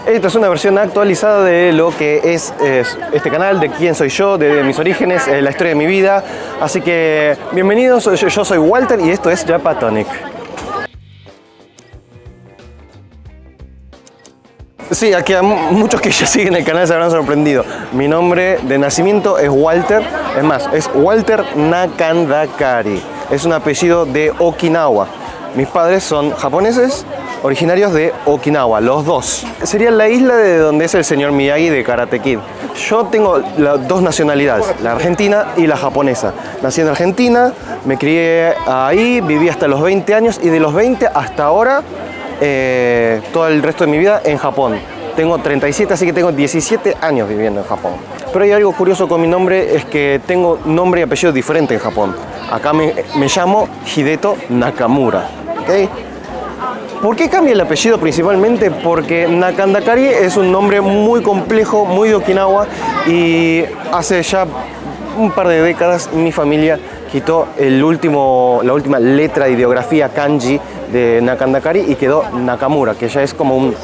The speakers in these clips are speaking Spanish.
Esta es una versión actualizada de lo que es este canal, de quién soy yo, de mis orígenes, la historia de mi vida. Así que bienvenidos, yo soy Walter y esto es Japatonic. Sí, aquí a muchos que ya siguen el canal se habrán sorprendido. Mi nombre de nacimiento es Walter, es más, es Walter Nakandakari. Es un apellido de Okinawa. Mis padres son japoneses, originarios de Okinawa, los dos. Sería la isla de donde es el señor Miyagi de Karate Kid. Yo tengo las dos nacionalidades, la argentina y la japonesa. Nací en Argentina, me crié ahí, viví hasta los 20 años y de los 20 hasta ahora, todo el resto de mi vida en Japón. Tengo 37, así que tengo 17 años viviendo en Japón. Pero hay algo curioso con mi nombre, es que tengo nombre y apellido diferente en Japón. Acá me llamo Hideto Nakamura. ¿Okay? ¿Por qué cambia el apellido? Principalmente porque Nakandakari es un nombre muy complejo, muy de Okinawa, y hace ya un par de décadas mi familia quitó la última letra de ideografía kanji de Nakandakari y quedó Nakamura, que ya es como un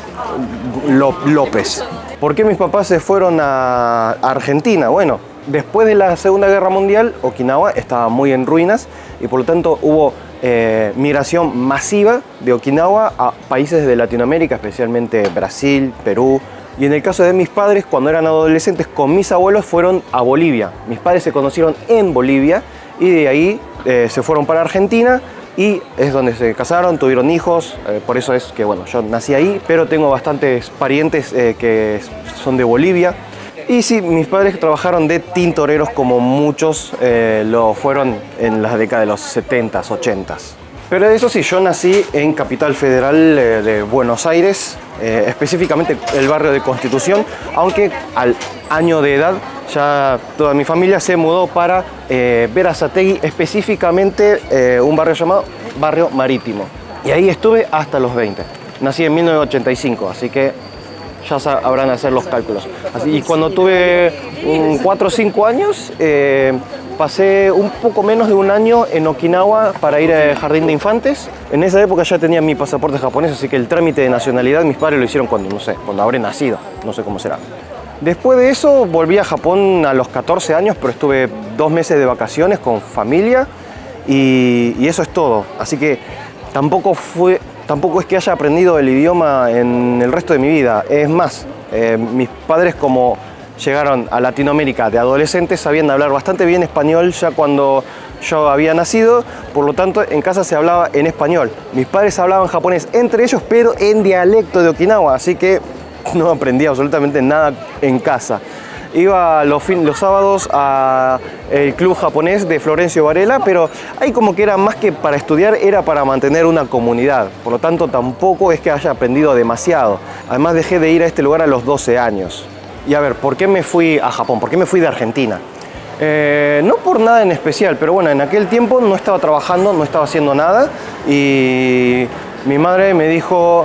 López. ¿Por qué mis papás se fueron a Argentina? Bueno, después de la Segunda Guerra Mundial, Okinawa estaba muy en ruinas y por lo tanto hubo migración masiva de Okinawa a países de Latinoamérica, especialmente Brasil, Perú. Y en el caso de mis padres, cuando eran adolescentes con mis abuelos, fueron a Bolivia. Mis padres se conocieron en Bolivia y de ahí se fueron para Argentina y es donde se casaron, tuvieron hijos. Por eso es que, bueno, yo nací ahí, pero tengo bastantes parientes que son de Bolivia. Y sí, mis padres trabajaron de tintoreros como muchos lo fueron en las décadas de los 70s, 80s. Pero eso sí, yo nací en Capital Federal de Buenos Aires, específicamente el barrio de Constitución, aunque al año de edad ya toda mi familia se mudó para Berazategui, específicamente un barrio llamado Barrio Marítimo. Y ahí estuve hasta los 20. Nací en 1985, así que ya sabrán hacer los cálculos. Y cuando tuve 4 o 5 años, pasé un poco menos de un año en Okinawa para ir al Jardín de Infantes. En esa época ya tenía mi pasaporte japonés, así que el trámite de nacionalidad mis padres lo hicieron cuando, no sé, cuando habré nacido, no sé cómo será. Después de eso volví a Japón a los 14 años, pero estuve 2 meses de vacaciones con familia y eso es todo. Así que tampoco es que haya aprendido el idioma en el resto de mi vida. Es más, mis padres, como llegaron a Latinoamérica de adolescentes, sabían hablar bastante bien español ya cuando yo había nacido. Por lo tanto, en casa se hablaba en español. Mis padres hablaban japonés entre ellos, pero en dialecto de Okinawa, así que no aprendí absolutamente nada en casa. Iba los sábados al club japonés de Florencio Varela, pero ahí como que era más que para estudiar, era para mantener una comunidad. Por lo tanto, tampoco es que haya aprendido demasiado. Además, dejé de ir a este lugar a los 12 años. Y a ver, ¿por qué me fui a Japón? ¿Por qué me fui de Argentina? No por nada en especial, pero bueno, en aquel tiempo no estaba trabajando, no estaba haciendo nada y mi madre me dijo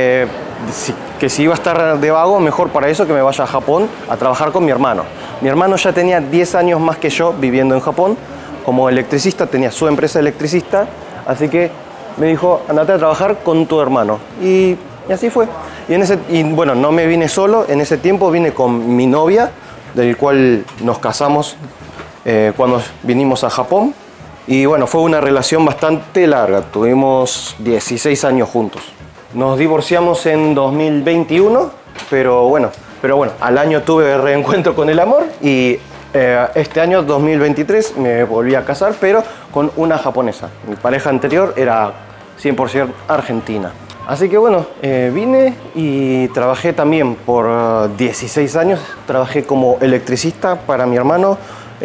que si iba a estar de vago, mejor para eso que me vaya a Japón a trabajar con mi hermano. Mi hermano ya tenía 10 años más que yo viviendo en Japón como electricista, tenía su empresa electricista, así que me dijo, andate a trabajar con tu hermano. Y así fue. Y bueno, no me vine solo, en ese tiempo vine con mi novia, del cual nos casamos cuando vinimos a Japón. Y bueno, fue una relación bastante larga, tuvimos 16 años juntos. Nos divorciamos en 2021, pero bueno, al año tuve reencuentro con el amor y este año 2023 me volví a casar, pero con una japonesa. Mi pareja anterior era 100% argentina. Así que bueno, vine y trabajé también por 16 años. Trabajé como electricista para mi hermano,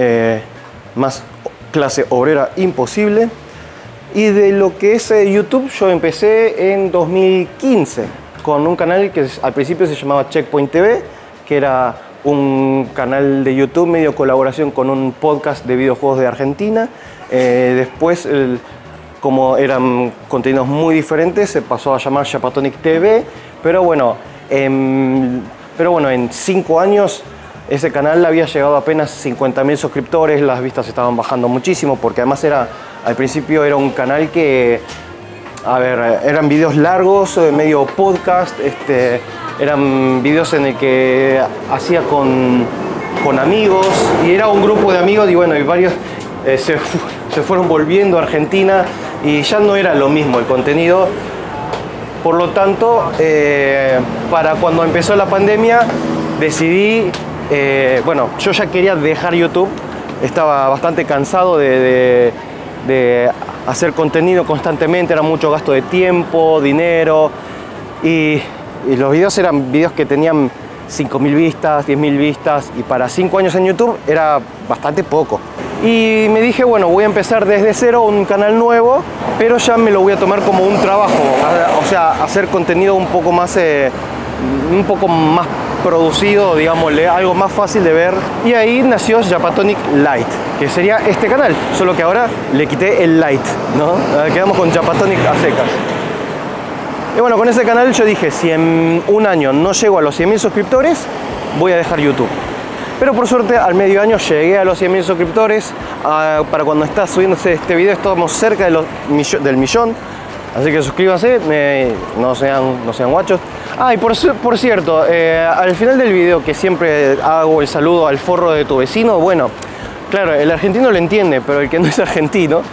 más clase obrera imposible. Y de lo que es YouTube, yo empecé en 2015 con un canal que al principio se llamaba Checkpoint TV, que era un canal de YouTube medio colaboración con un podcast de videojuegos de Argentina. Después, como eran contenidos muy diferentes, se pasó a llamar Japatonic TV, pero bueno, en 5 años ese canal había llegado a apenas 50.000 suscriptores, las vistas estaban bajando muchísimo, porque además al principio era un canal que, a ver, eran videos largos, medio podcast, eran videos en el que hacía con amigos, y era un grupo de amigos, y bueno, y varios se fueron volviendo a Argentina y ya no era lo mismo el contenido. Por lo tanto, para cuando empezó la pandemia decidí, bueno, yo ya quería dejar YouTube, estaba bastante cansado de hacer contenido constantemente, era mucho gasto de tiempo, dinero, y los videos eran videos que tenían 5.000 vistas, 10.000 vistas, y para 5 años en YouTube era bastante poco. Y me dije, bueno, voy a empezar desde cero un canal nuevo, pero ya me lo voy a tomar como un trabajo, o sea, hacer contenido un poco más producido, digámosle, algo más fácil de ver. Y ahí nació Japatonic Light, que sería este canal, solo que ahora le quité el Light, ¿no? Quedamos con Japatonic a secas. Y bueno, con ese canal yo dije, si en un año no llego a los 100.000 suscriptores, voy a dejar YouTube. Pero por suerte al medio año llegué a los 100.000 suscriptores. Para cuando está subiéndose este video estamos cerca de del millón. Así que suscríbanse, no sean guachos. Y por cierto, al final del video, que siempre hago el saludo al forro de tu vecino, bueno, claro, el argentino lo entiende, pero el que no es argentino,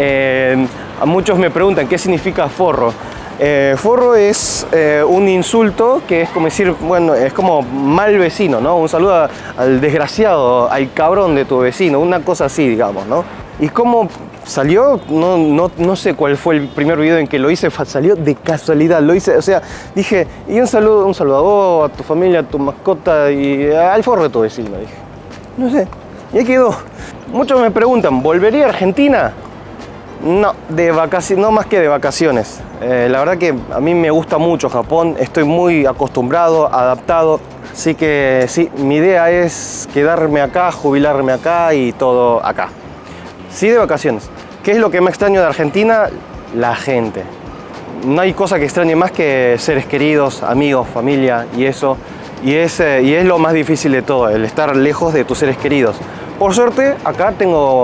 a muchos me preguntan qué significa forro. Forro es un insulto que es como decir, bueno, es como mal vecino, ¿no? Un saludo al desgraciado, al cabrón de tu vecino, una cosa así, digamos, ¿no? ¿Y cómo salió? No sé cuál fue el primer video en que lo hice, salió de casualidad, lo hice, o sea, dije, y un saludo a vos, a tu familia, a tu mascota y al forro de tu vecino, dije. No sé, y ahí quedó. Muchos me preguntan, ¿volvería a Argentina? No, no más que de vacaciones. La verdad que a mí me gusta mucho Japón, estoy muy acostumbrado, adaptado. Así que sí, mi idea es quedarme acá, jubilarme acá y todo acá. Sí, de vacaciones. ¿Qué es lo que me extraño de Argentina? La gente. No hay cosa que extrañe más que seres queridos, amigos, familia y eso. Y es lo más difícil de todo, el estar lejos de tus seres queridos. Por suerte, acá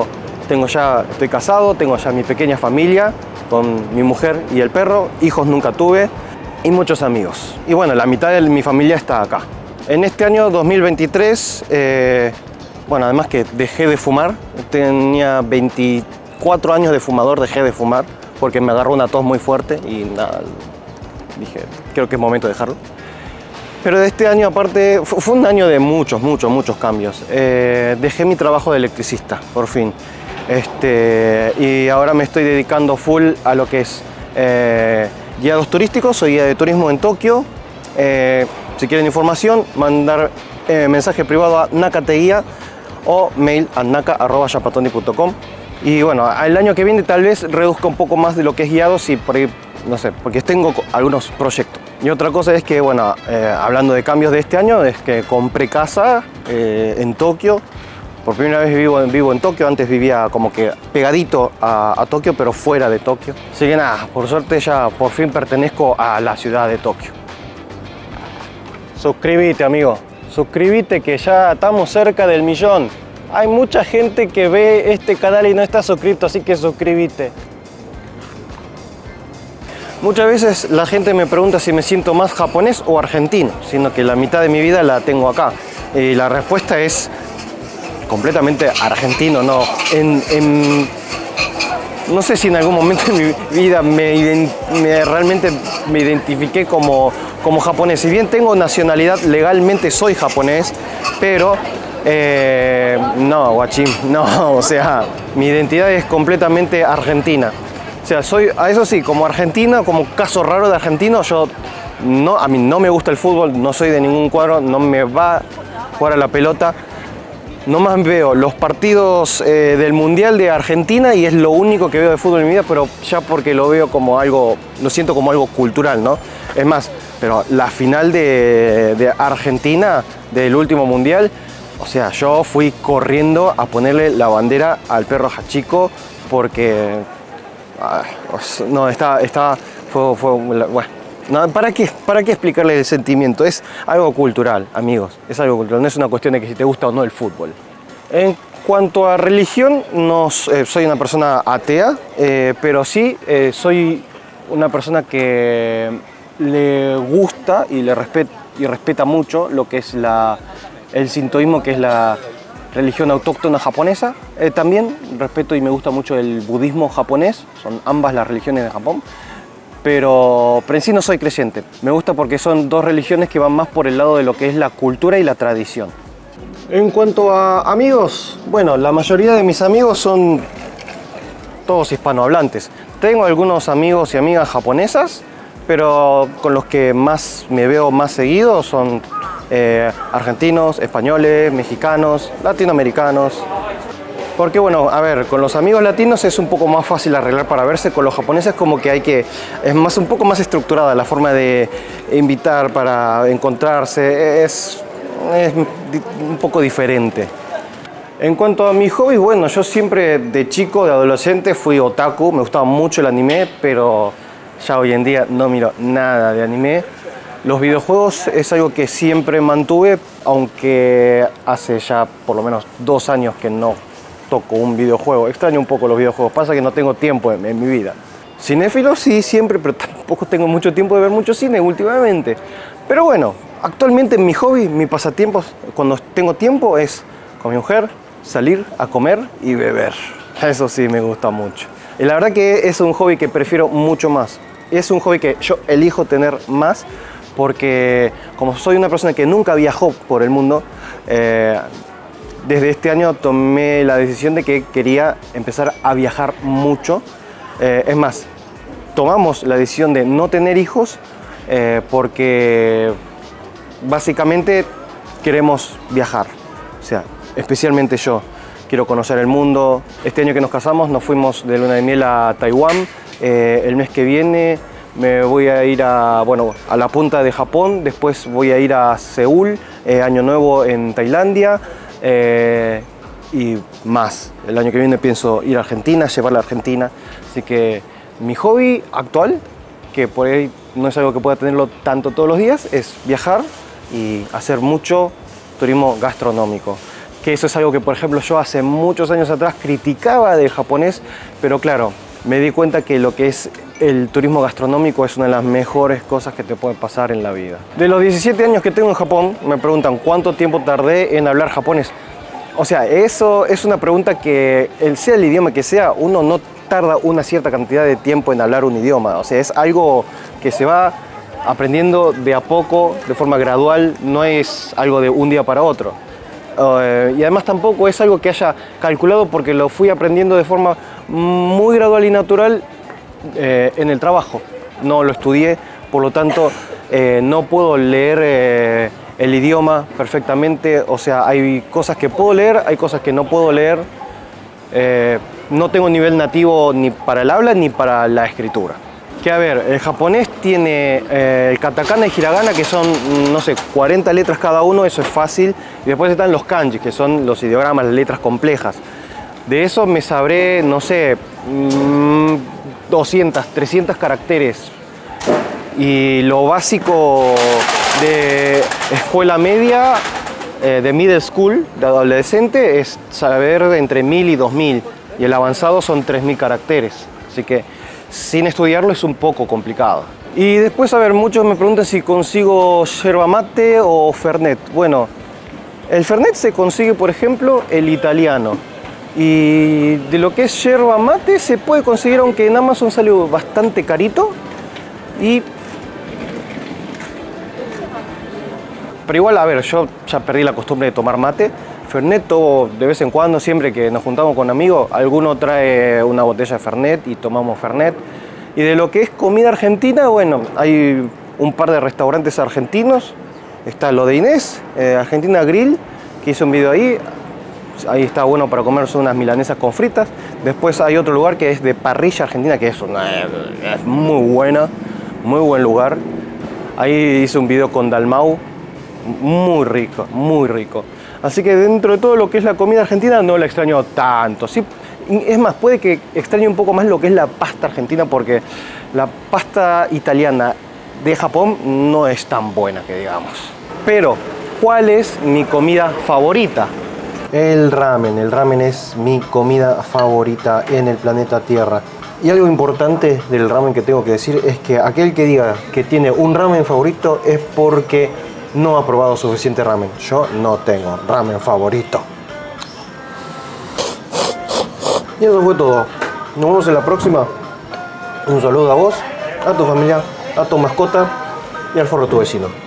estoy casado, tengo ya mi pequeña familia con mi mujer y el perro, hijos nunca tuve y muchos amigos. Y bueno, la mitad de mi familia está acá. En este año 2023, bueno, además que dejé de fumar, tenía 24 años de fumador, dejé de fumar porque me agarró una tos muy fuerte y nada, dije, creo que es momento de dejarlo. Pero de este año, aparte, fue un año de muchos cambios. Dejé mi trabajo de electricista, por fin. Y ahora me estoy dedicando full a lo que es guiados turísticos, soy guía de turismo en Tokio. Si quieren información, mandar mensaje privado a Nakateguía o mail a naka@japatonic.com. Y bueno, el año que viene tal vez reduzca un poco más de lo que es guiados y por ahí, no sé, porque tengo algunos proyectos. Y otra cosa es que, bueno, hablando de cambios de este año, es que compré casa en Tokio. Por primera vez vivo en Tokio, antes vivía como que pegadito a Tokio, pero fuera de Tokio. Así que nada, por suerte ya por fin pertenezco a la ciudad de Tokio. Suscríbete, amigo, suscríbete que ya estamos cerca del millón. Hay mucha gente que ve este canal y no está suscrito, así que suscríbete. Muchas veces la gente me pregunta si me siento más japonés o argentino, siendo que la mitad de mi vida la tengo acá. Y la respuesta es completamente argentino, no. No sé si en algún momento de mi vida realmente me identifiqué como japonés. Si bien tengo nacionalidad, legalmente soy japonés, pero no, guachín, no, o sea, mi identidad es completamente argentina. O sea, eso sí, como argentino, como caso raro de argentino, a mí no me gusta el fútbol, no soy de ningún cuadro, no me va a jugar a la pelota. Nomás veo los partidos del Mundial de Argentina y es lo único que veo de fútbol en mi vida, pero ya porque lo veo como algo, lo siento como algo cultural, ¿no? Es más, pero la final de Argentina del último Mundial, o sea, yo fui corriendo a ponerle la bandera al perro Hachiko porque... no, bueno. No, ¿para qué explicarle el sentimiento? Es algo cultural, amigos, es algo cultural, no es una cuestión de que si te gusta o no el fútbol. En cuanto a religión, soy una persona atea, pero sí soy una persona que le gusta y le y respeta mucho lo que es el sintoísmo, que es la religión autóctona japonesa. También respeto y me gusta mucho el budismo japonés, son ambas las religiones de Japón. Pero en sí no soy creyente. Me gusta porque son dos religiones que van más por el lado de lo que es la cultura y la tradición. En cuanto a amigos, bueno, la mayoría de mis amigos son todos hispanohablantes. Tengo algunos amigos y amigas japonesas, pero con los que más me veo más seguido son argentinos, españoles, mexicanos, latinoamericanos. Porque bueno, a ver, con los amigos latinos es un poco más fácil arreglar para verse, con los japoneses como que es un poco más estructurada la forma de invitar para encontrarse, es un poco diferente. En cuanto a mis hobbies, bueno, yo siempre de chico, de adolescente, fui otaku, me gustaba mucho el anime, pero ya hoy en día no miro nada de anime. Los videojuegos es algo que siempre mantuve, aunque hace ya por lo menos 2 años que no toco un videojuego. Extraño un poco los videojuegos, pasa que no tengo tiempo en mi vida. Cinéfilo sí, siempre, pero tampoco tengo mucho tiempo de ver mucho cine últimamente. Pero bueno, actualmente mi hobby, mi pasatiempo, cuando tengo tiempo, es con mi mujer, salir a comer y beber. Eso sí me gusta mucho. Y la verdad que es un hobby que prefiero mucho más. Es un hobby que yo elijo tener más porque como soy una persona que nunca viajó por el mundo, desde este año tomé la decisión de que quería empezar a viajar mucho. Es más, tomamos la decisión de no tener hijos porque básicamente queremos viajar. O sea, especialmente yo quiero conocer el mundo. Este año que nos casamos nos fuimos de luna de miel a Taiwán. El mes que viene me voy a ir a la punta de Japón. Después voy a ir a Seúl, año nuevo en Tailandia. Y más. El año que viene pienso ir a Argentina, llevarla a Argentina. Así que mi hobby actual, que por ahí no es algo que pueda tenerlo tanto todos los días, es viajar y hacer mucho turismo gastronómico. Que eso es algo que, por ejemplo, yo hace muchos años atrás criticaba del japonés, pero claro, me di cuenta que lo que es el turismo gastronómico es una de las mejores cosas que te puede pasar en la vida. De los 17 años que tengo en Japón, me preguntan cuánto tiempo tardé en hablar japonés. O sea, eso es una pregunta que, sea el idioma que sea, uno no tarda una cierta cantidad de tiempo en hablar un idioma. O sea, es algo que se va aprendiendo de a poco, de forma gradual, no es algo de un día para otro. Y además tampoco es algo que haya calculado porque lo fui aprendiendo de forma muy gradual y natural en el trabajo. No lo estudié, por lo tanto no puedo leer el idioma perfectamente. O sea, hay cosas que puedo leer, hay cosas que no puedo leer. No tengo nivel nativo ni para el habla ni para la escritura. Que a ver, el japonés tiene el katakana y hiragana, que son, no sé, 40 letras cada uno, eso es fácil. Y después están los kanji, que son los ideogramas, las letras complejas. De eso me sabré, no sé, 200, 300 caracteres. Y lo básico de escuela media, de middle school, de adolescente, es saber entre 1000 y 2000. Y el avanzado son 3000 caracteres. Así que sin estudiarlo es un poco complicado. Y después, a ver, muchos me preguntan si consigo yerba mate o fernet. Bueno, el fernet se consigue, por ejemplo, el italiano. Y de lo que es yerba mate se puede conseguir, aunque en Amazon salió bastante carito. Pero igual, a ver, yo ya perdí la costumbre de tomar mate. Fernet tomo de vez en cuando, siempre que nos juntamos con amigos, alguno trae una botella de Fernet y tomamos Fernet. Y de lo que es comida argentina, bueno, hay un par de restaurantes argentinos. Está lo de Inés, Argentina Grill, que hizo un video ahí. Ahí está bueno para comerse unas milanesas con fritas. Después hay otro lugar que es de parrilla argentina, que es muy buena, muy buen lugar. Ahí hice un video con Dalmau, muy rico, muy rico. Así que dentro de todo lo que es la comida argentina no la extraño tanto. Sí, es más, puede que extrañe un poco más lo que es la pasta argentina, porque la pasta italiana de Japón no es tan buena que digamos. Pero, ¿cuál es mi comida favorita? El ramen es mi comida favorita en el planeta Tierra. Y algo importante del ramen que tengo que decir es que aquel que diga que tiene un ramen favorito es porque no ha probado suficiente ramen. Yo no tengo ramen favorito. Y eso fue todo. Nos vemos en la próxima. Un saludo a vos, a tu familia, a tu mascota y al forro de tu vecino.